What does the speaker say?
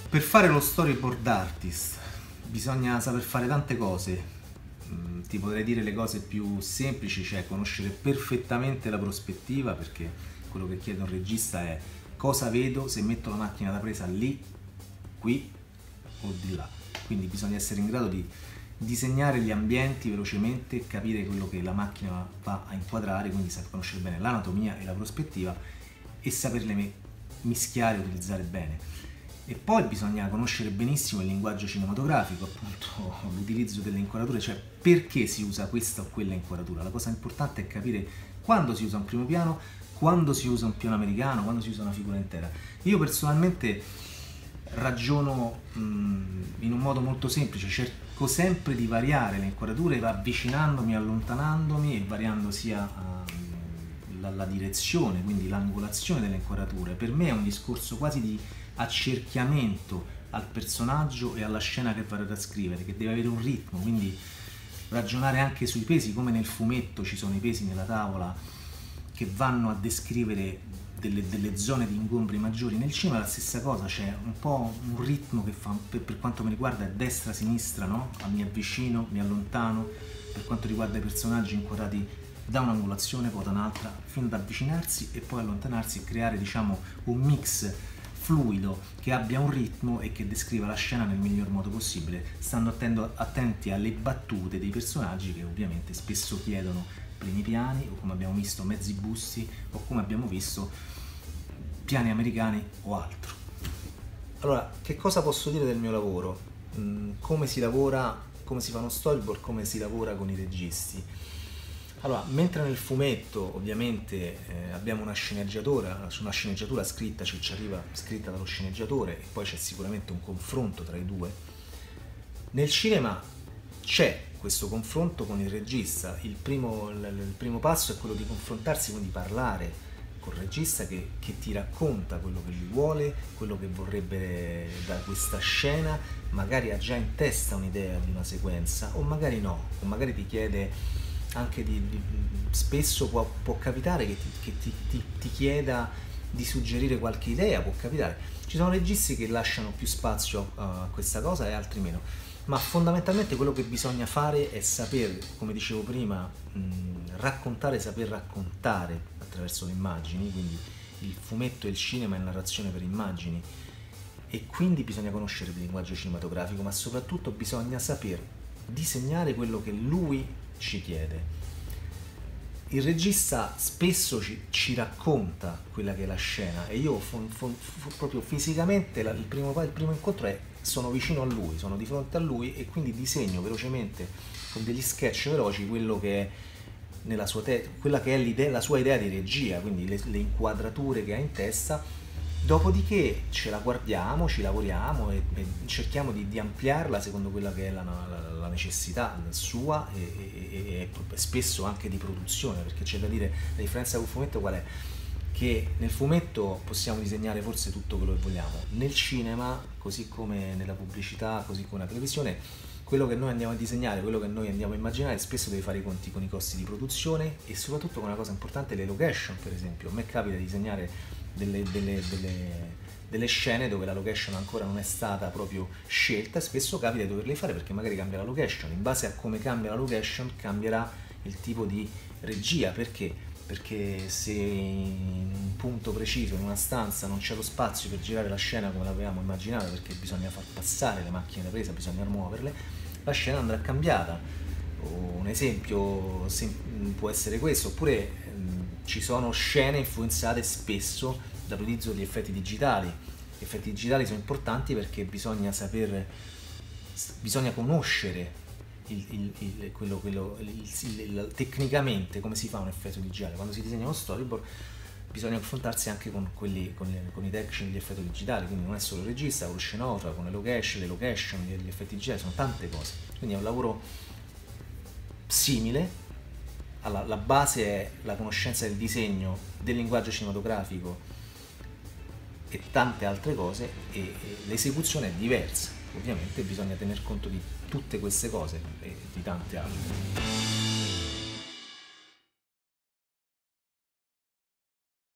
Per fare lo storyboard artist bisogna saper fare tante cose. Ti potrei dire le cose più semplici, cioè conoscere perfettamente la prospettiva, perché quello che chiede un regista è cosa vedo se metto la macchina da presa lì, qui o di là. Quindi bisogna essere in grado di disegnare gli ambienti velocemente, capire quello che la macchina va a inquadrare, quindi saper conoscere bene l'anatomia e la prospettiva e saperle mischiare e utilizzare bene. E poi bisogna conoscere benissimo il linguaggio cinematografico, appunto l'utilizzo delle inquadrature, cioè perché si usa questa o quella inquadratura. La cosa importante è capire quando si usa un primo piano, quando si usa un piano americano, quando si usa una figura intera. Io personalmente ragiono in un modo molto semplice, cerco sempre di variare le inquadrature, avvicinandomi, allontanandomi e variando sia la direzione, quindi l'angolazione delle inquadrature. Per me è un discorso quasi di accerchiamento al personaggio e alla scena che vado a trascrivere, che deve avere un ritmo, quindi ragionare anche sui pesi, come nel fumetto ci sono i pesi nella tavola che vanno a descrivere delle zone di ingombri maggiori. Nel cinema è la stessa cosa, c'è un po' un ritmo che fa, per quanto mi riguarda, è destra-sinistra, no? Mi avvicino, mi allontano, per quanto riguarda i personaggi inquadrati da un'angolazione, poi da un'altra, fino ad avvicinarsi e poi allontanarsi e creare, diciamo, un mix fluido che abbia un ritmo e che descriva la scena nel miglior modo possibile, stando attenti alle battute dei personaggi che ovviamente spesso chiedono primi piani o, come abbiamo visto, mezzi busti o, come abbiamo visto, piani americani o altro. Allora, che cosa posso dire del mio lavoro? Come si lavora, come si fa uno storyboard, come si lavora con i registi? Allora, mentre nel fumetto ovviamente abbiamo una sceneggiatura scritta, cioè ci arriva scritta dallo sceneggiatore e poi c'è sicuramente un confronto tra i due, nel cinema c'è questo confronto con il regista. Il primo passo è quello di confrontarsi, quindi parlare col regista che ti racconta quello che lui vuole, quello che vorrebbe da questa scena, magari ha già in testa un'idea di una sequenza o magari no, o magari ti chiede anche spesso può capitare che ti chieda di suggerire qualche idea, può capitare. Ci sono registi che lasciano più spazio a questa cosa e altri meno, ma fondamentalmente quello che bisogna fare è saper, come dicevo prima, raccontare, saper raccontare attraverso le immagini, quindi il fumetto e il cinema è narrazione per immagini, e quindi bisogna conoscere il linguaggio cinematografico, ma soprattutto bisogna saper disegnare quello che lui ci chiede. Il regista spesso ci racconta quella che è la scena e io proprio fisicamente il primo incontro è sono vicino a lui, sono di fronte a lui e quindi disegno velocemente con degli sketch veloci quello che è nella sua quella che è la sua idea di regia, quindi le inquadrature che ha in testa. Dopodiché ce la guardiamo, ci lavoriamo e cerchiamo di ampliarla secondo quella che è la necessità sua e spesso anche di produzione, perché c'è da dire, la differenza col fumetto qual è? Che nel fumetto possiamo disegnare forse tutto quello che vogliamo, nel cinema, così come nella pubblicità, così come nella televisione, quello che noi andiamo a disegnare, quello che noi andiamo a immaginare spesso deve fare i conti con i costi di produzione e soprattutto con una cosa importante, le location. Per esempio, a me capita di disegnare delle scene dove la location ancora non è stata proprio scelta e spesso capita di doverle fare perché magari cambia la location, in base a come cambia la location cambierà il tipo di regia. Perché? Perché se in un punto preciso, in una stanza, non c'è lo spazio per girare la scena come l'avevamo immaginata perché bisogna far passare le macchine da presa, bisogna muoverle, la scena andrà cambiata. Un esempio può essere questo, oppure ci sono scene influenzate spesso dall'utilizzo degli effetti digitali. Gli effetti digitali sono importanti perché bisogna conoscere tecnicamente come si fa un effetto digitale. Quando si disegna uno storyboard bisogna confrontarsi anche con i tecnici degli effetti digitali, quindi non è solo il regista, con lo scenografo, con le location, gli effetti digitali, sono tante cose. Quindi è un lavoro simile. La base è la conoscenza del disegno, del linguaggio cinematografico e tante altre cose, e l'esecuzione è diversa. Ovviamente bisogna tener conto di tutte queste cose e di tante altre.